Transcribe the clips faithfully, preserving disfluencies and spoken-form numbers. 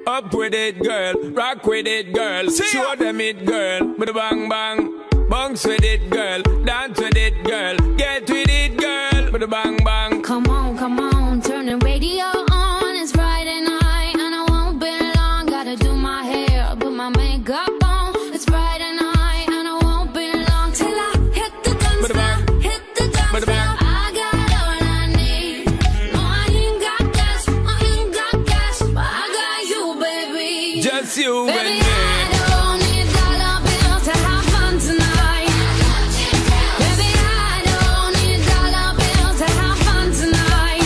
Up with it, girl. Rock with it, girl. Show them it, girl. With a bang bang. Bounce with it, girl. Dance with it, girl. Get with it, girl. With a bang bang. Come on, come on. Turn the radio on. It's Friday night and I won't be long. Gotta do my hair, put my makeup on. It's Friday night and I won't be long till I hit the dance floor. Hit the dance floor. I got all I need. No, I ain't got cash. I ain't got cash, but I got you, baby. Just you baby, and me. I don't need dollar bills to have fun tonight. Baby, I don't need dollar bills to have fun tonight.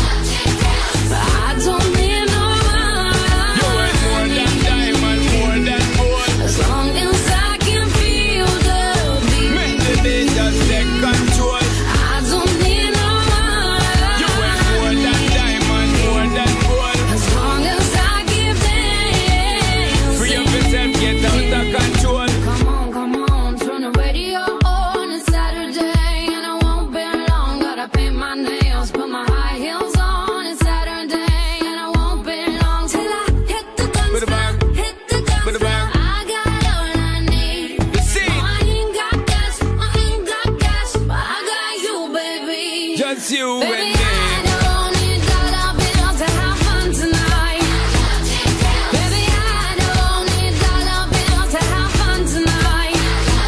But I don't need no money. You want more than diamond, more than gold. As long as I can feel the beat. Make the beat just take control. I don't need no money. You want more than diamond, more than gold. As long as I give dance. Free up yourself, get out of control. Come on, come on, turn the radio on. It's Saturday and I won't be long. Gotta paint my nails, put my high heels on. It's Saturday and I won't be long till I hit the dance With a bang. floor. Hit the dance With a floor. bang. I got all I need. The scene. No, I ain't got cash, I ain't got cash, but I got you, baby. Just you Baby, and me. I don't need dollar bills to have fun tonight. Baby, I don't need dollar bills to have fun tonight.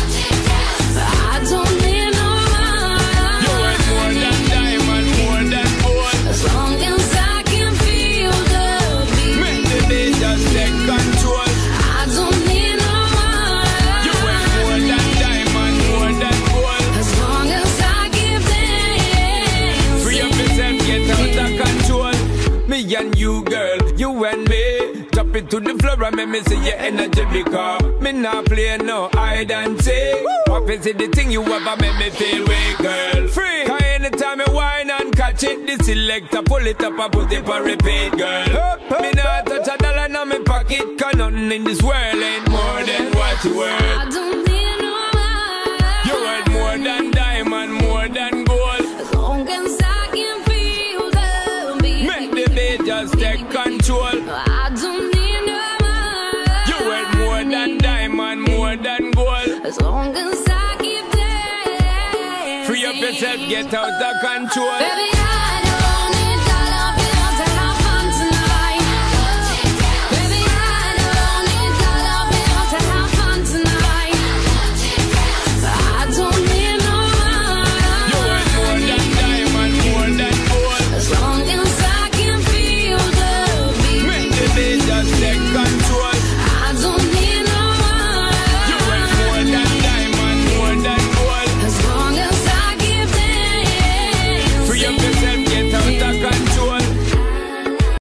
But I don't need no You want more money. than diamond, more than gold. As long as I can feel the beat. Make the beat just take control. I don't need no You want money. more than diamond, more than gold. As long as I give dance. Free up yourself, get out of control. Me and you, girl, you and me. Drop it to the floor and make me see your energy because me not play no hide and seek. What is it the thing you ever make me feel way, girl? Free. Cause anytime I whine and catch it, the selector pull it up and put it for repeat, girl. Me not touch a dollar in my pocket, cause nothing in this world ain't more than what you worth. I don't need no money. You worth more than diamond, more than gold. As long as I can feel the beat. Make the beat just take control. I don't need no money. You worth more than diamond, more than gold. As long as I keep dancing. Free up yourself, get out of control. Baby, I